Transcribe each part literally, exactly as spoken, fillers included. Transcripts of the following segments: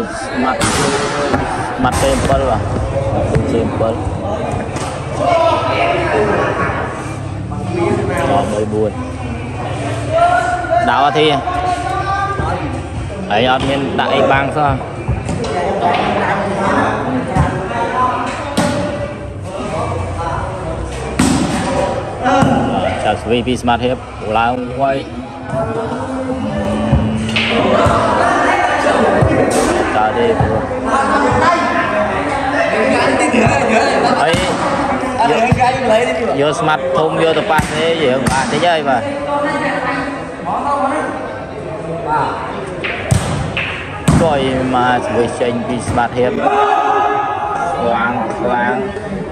mặt mặt simple à simple rồi mới buồn đào thì ấy ở bên đại bang sao chào vê pê Smart Hiệp là quay ta đi ấy vô Smart thùng vô tập pass thế gì không bạn thế chơi mà rồi mà với tranh vì Smart Hiệp loang loang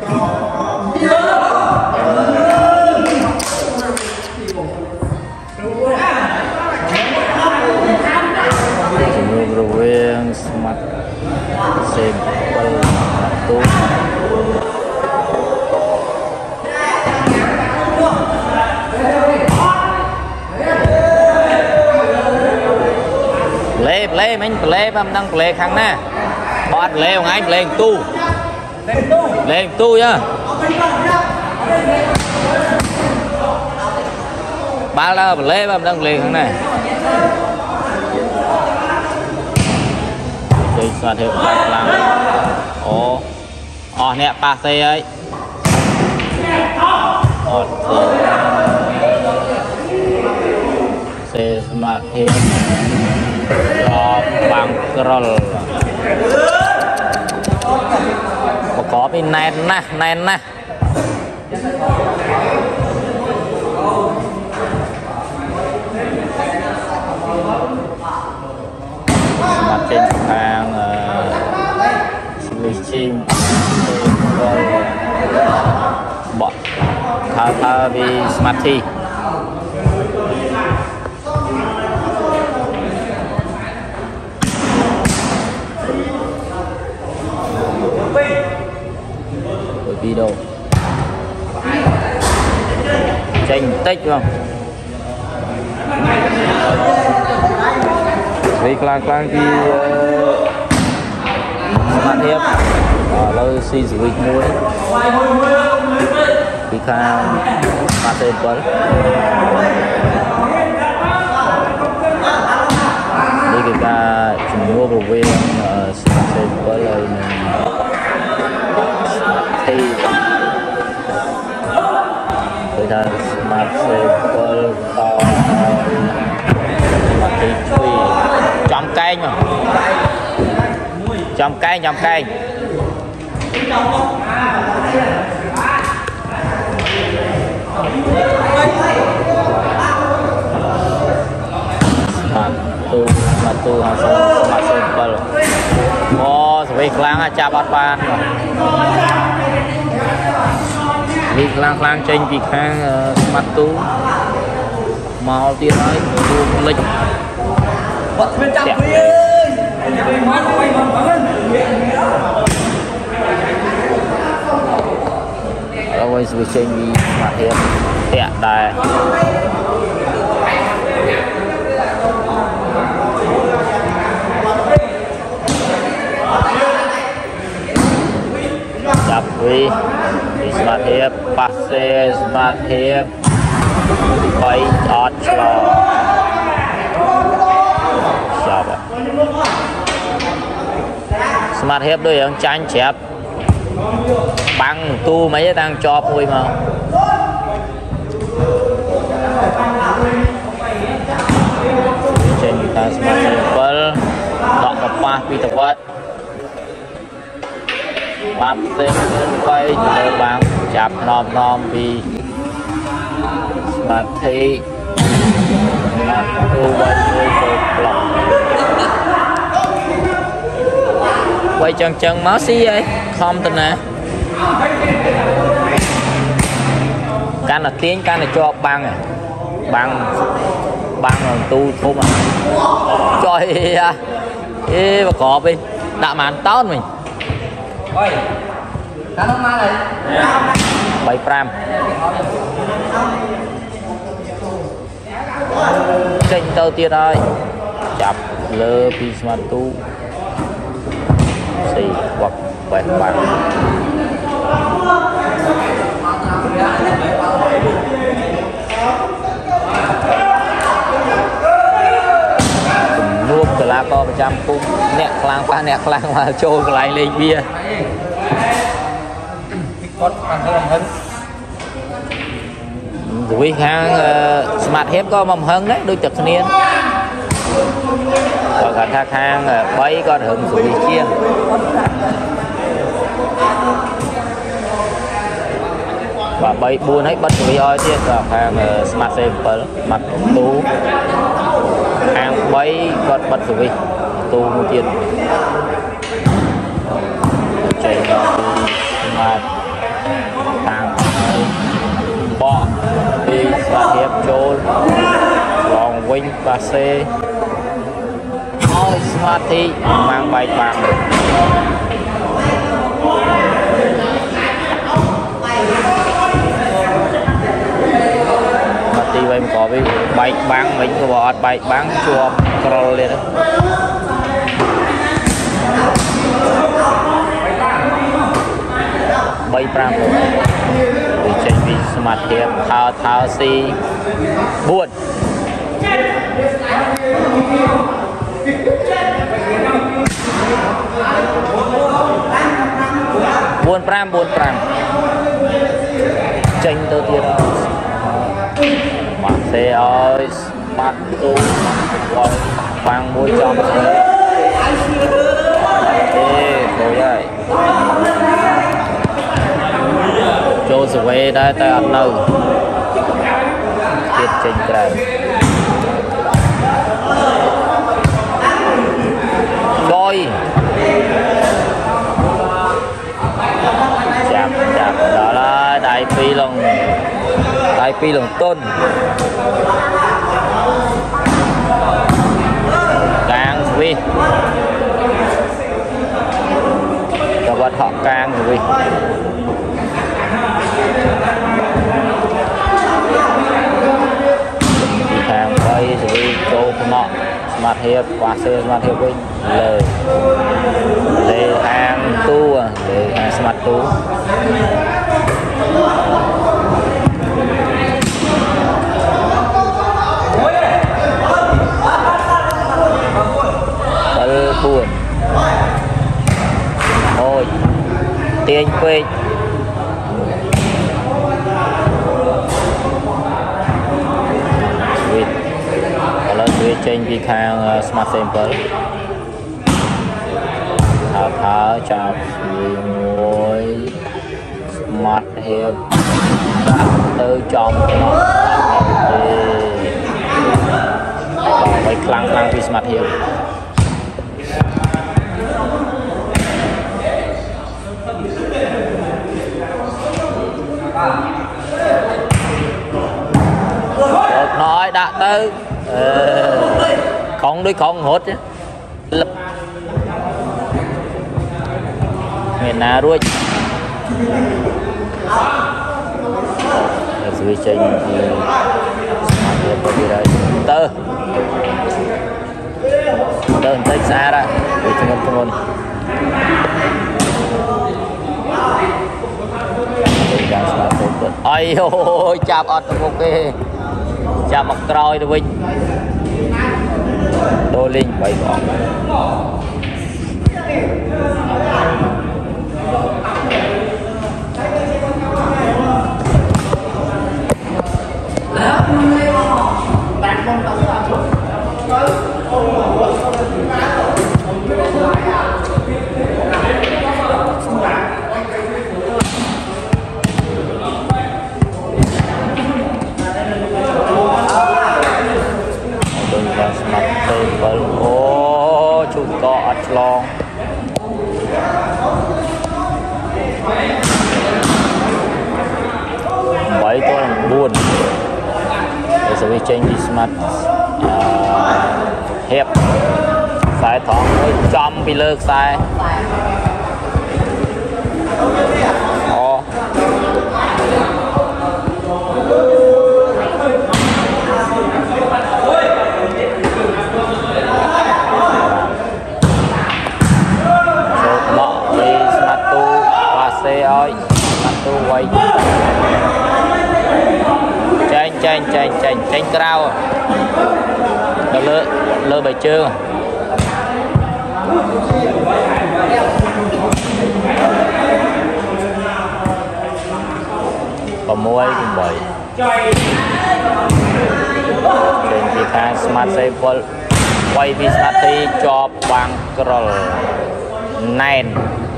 rồi Smart simple tu play play mình play băm đang play khang nè bọt play không anh play tu play tu nhá ba là play băm đang play khang này đây sao thế làm ồ ồ nè ba xe ấy ồ xe Smart Hiệp cho bằng roll có bên này nè này nè mặt trên hàng switching bot thao thao vì Smart T video tranh tích không vì clang clang thì Smart Hiệp lâu xì sử dụng muối vì khang Smart Simple đi cái ca chúng mua bộ viên Smart Simple là thì người ta Smart Simple to Smart T trăm cây mà trăm cây trăm cây Smart tu Smart tu Smart Simple ô vì clang chạm bát ban vì clang clang tranh vì khang Smart tu màu tiền ấy lịch rồi với tranh vì Smart Hiệp tẹt đài chập vì Smart Hiệp passe Smart Hiệp quay chót cho chập Smart Hiệp đôi ông tranh chẹp bằng tu mấy đang cho vui mà trên người ta Smart Simple đọc tập ba vì tập vật bắt tên quay từ bằng chạp nòm nòm vì Smart T Smart tu quay người từ lòng quay chân chân máu xí ấy không tình nè can là tiếng can là cho băng à băng băng rồi tu thu mà trời à ê mà có đi đã màn tốt mình ôi cá nó má này bảy pram tranh tao tiệt ơi chập lơ pi Smart tu xì hoặc bảy bằng nuốt từ lá co trăm cung nẹt khlang pha nẹt khlang mà trôi lại lên bia quý khang uh, smart hep có mầm hơn đấy đôi chật niên còn cả thang khang uh, bấy con hưởng rủi chia và bấy buôn hết bất rủi oi tiết vào khang uh, smart sample mặt tú khang bấy con bất rủi tu một tiền chạy smart tăng bỏ đi và hiệp trôn lòng vinh và c ôi smart thì mang bài bằng mà tí vậy có với bài bán mình có bỏ bài bán chùa scroll lên đó bay pram rồi đi chơi vì smart hiệp thao thao si buồn buồn pram buồn pram tranh đầu tiên mặt xe ơi mặt tu rồi vàng mũi trong thế rồi vậy cho sự về đây ta ăn đâu tiết trình cái đôi chạm chạm đó là đại phi lòng đại phi lòng tôn càng vi cho vật họ càng vi hàng quay rồi cho nọ smart hiệp qua xe smart hiệp với lời để hàng tu à để hàng smart tu bơ buồn ôi tiền quê trên đi khang uh, smart sample thảo thảo chào ngồi smart hiệp tư trong nó còn mấy khăn khăn đi smart hiệp nói đã tư ờ, không đôi con hốt chứ lập miền nào đuôi dưới trên thì có gì đấy tơ tơ tới xa ra để cho mình không ôi ôi chạp ọt một cái chạp mặt trôi rồi đô linh bảy bọn ô chú có ắt long bảy tôi là buồn để sẽ đi change smart hẹp sai thong trăm bị lơ sai ô cao lơ lơ bài chương và môi cũng vậy trên thì khang smart table quay vi smart thì cho bằng scroll nine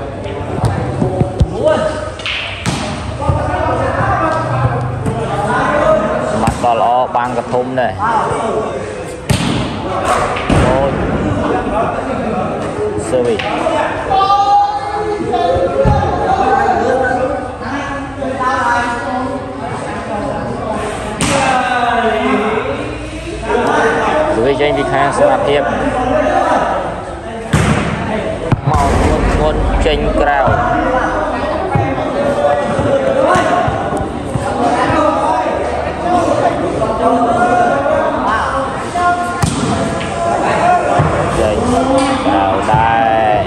mặt còn lo bằng cái thùng này ôi service với trên vị khang smart tiếp màu nguồn nguồn trên cao trên cao đây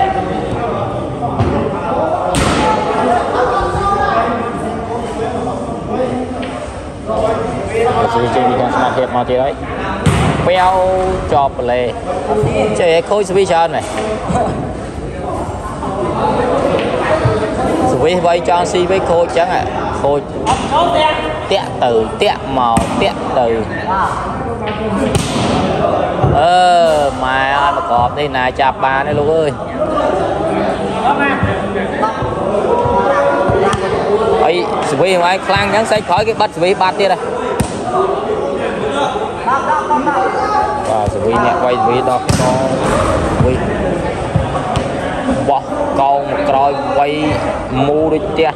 với trên vị khang smart tiếp màu tiếp đấy béo chọp lề chơi khối svi sơn này svi với cho si với khối trắng à khối tẹt từ tẹt màu tẹt từ ơ mà nó cọp đây này chạp bà đây luôn ơi ấy svi mà khang nhắn xây khỏi cái bắt svi bắt đi đây và sự vi nè quay vi đó con vi wow con một coi quay mu đi tia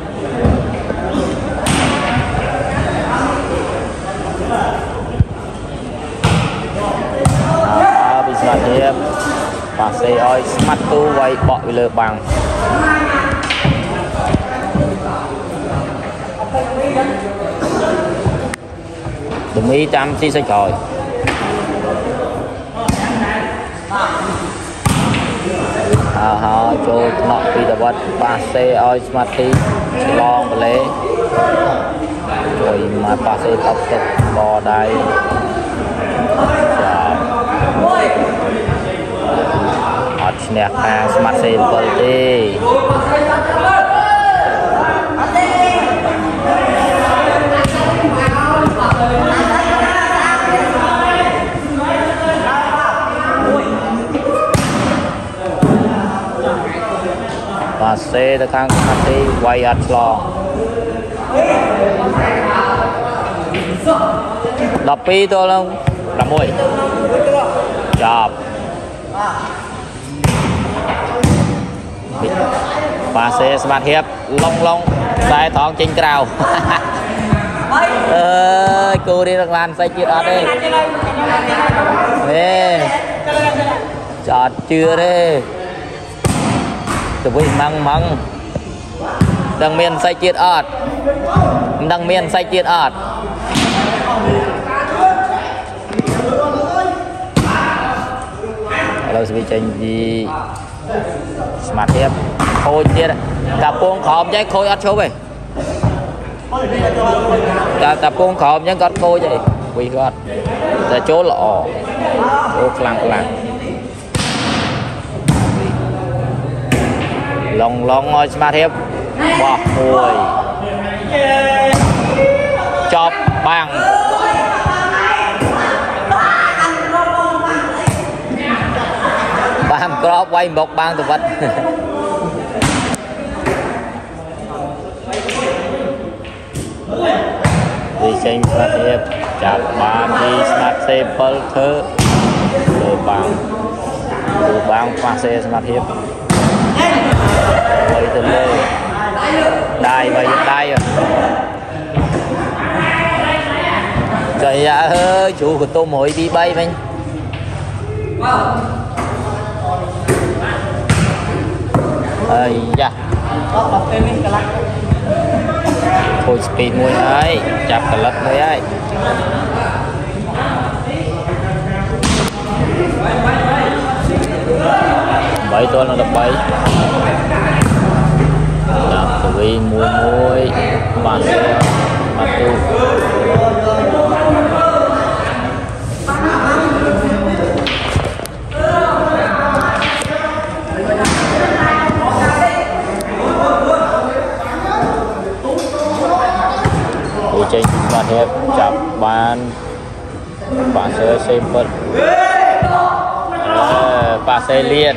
à bây giờ thì và xe ơi smart tu quay bọ lừa bằng đừng ý trăm xí sẽ trời à ha cho nọ đi tập vật ba xe ơi smart đi long và lễ rồi mà ba xe tập tập bò đây ở nhà hàng smart xe bờ đi và xe đã khang đi quay ăn lò đập pi tôi luôn làm mùi chọc và xe smart hiệp long long sai thọn trên cao ơi cô đi được lan say chưa đi ê chọt chưa đi tụi mình măng măng đằng miền say chiết ớt đằng miền say chiết ớt rồi sẽ bị tranh gì smart tiếp khôi chiết tập buông khóm chứ khôi ớt số về tập buông khóm chứ có khôi vậy vì ớt là chỗ lọ chỗ lăng lăng lòng lòng ngồi smart hiệp bỏ mùi chọp bằng bam crop quay một bang thực vật đi xem smart hiệp chặt ba đi smart table thơ từ bằng từ bằng pha xe smart hiệp quay từ lê đai và đai rồi trời ơi chủ của tôi mỗi đi bay mình ơi da thôi speed mùi ấy chặt cả lật mùi ấy bảy tôi là đập bảy đập tụi mùi mùi mà xe mà tu chơi simple và xe liền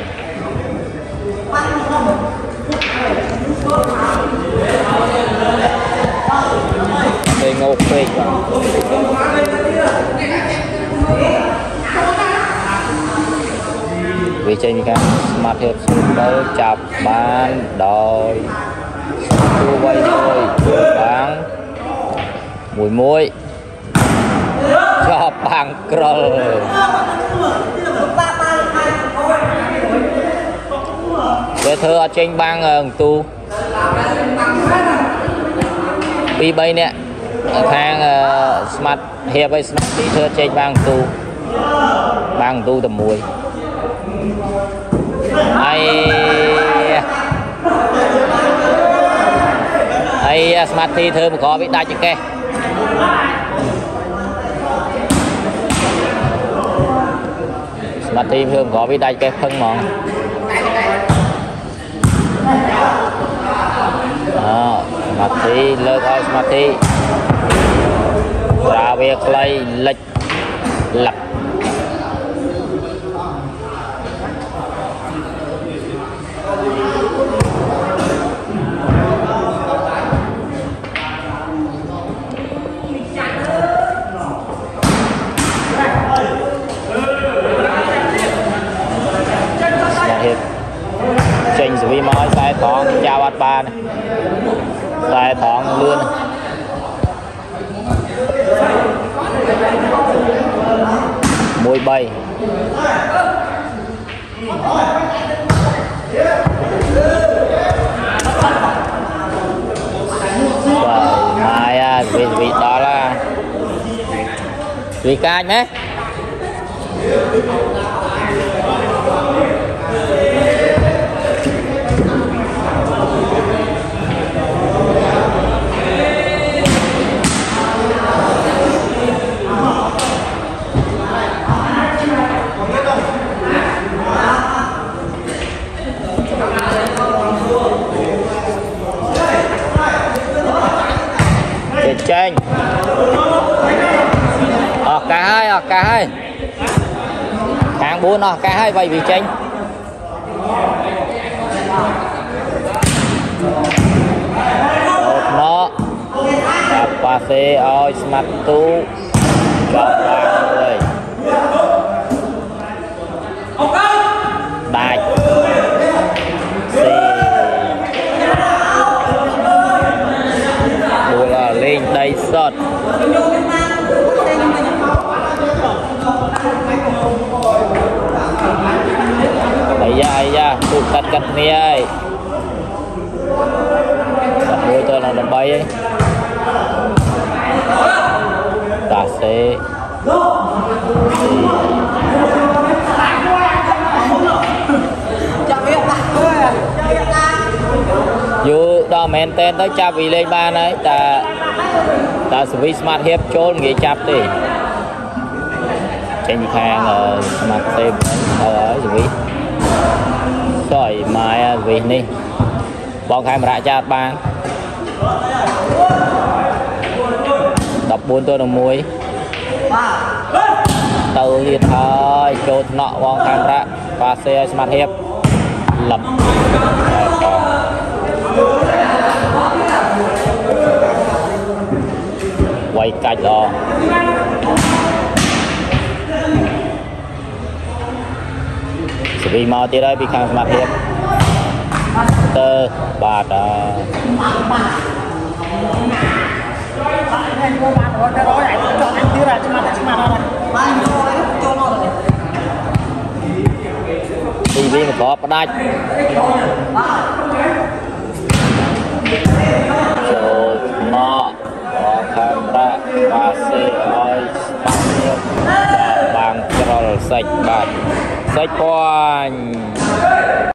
chơi ngô phê vì chơi cái mặt hiệp super chạp bán đòi tua quay thôi bán mùi muối cho bằng cờ để thưa trên bang ở tu bi bay nè thang smart hiệp với smart đi thưa trên bang tu bang tu tầm mùi ai ai smart đi thưa một có biết đai chưa kê smart đi thưa có biết đai cái phân món đó smart đi lơ coi smart đi ra việc lấy lịch lập trình sự vi mói sai thoáng chào bát ba này sai thoáng luôn mùi bay rồi mai à, vị vị đó là vị ca nhé chênh ờ cả hai ờ cả hai hàng bốn ờ cả hai vậy vì chênh nó cà phê ơi smart tu cho ba người đại lên đây sọt đây da da tụt cắt cắt này ấy môi tôi là nó bay ấy ta sẽ dù đó men tên tới chạp vì lên ba này ta ta sử vi smart hiệp trốn nghề chạp thì trên hàng ở smart thêm ở sử vi rồi mai vì này bọn khai mà chạp ba đập bốn tôi đồng muối từ liệt thôi chốt nọ bọn khai mà và xe smart hiệp lập quay cách đó sự vì màu tí đây bị kháng mặt hiệp tơ bạt ti vi mà có bắt đạch rồi nọ có kháng ra và xe ơi bằng trol sạch bạc sạch quanh